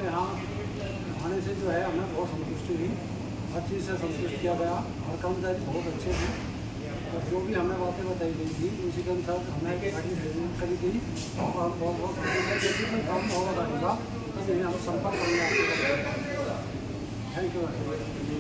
आपके यहाँ आने से जो है हमें बहुत संतुष्टि हुई, हर चीज़ से संतुष्ट किया गया, हर कर्मचारी बहुत अच्छे थे और जो भी हमें बातें बताई गई थी उसी के अनुसार हमें गाड़ी करी गई और हम बहुत बहुत जैसे कोई काम होगा गाड़ी का तो हम संपर्क करेंगे। Thank you.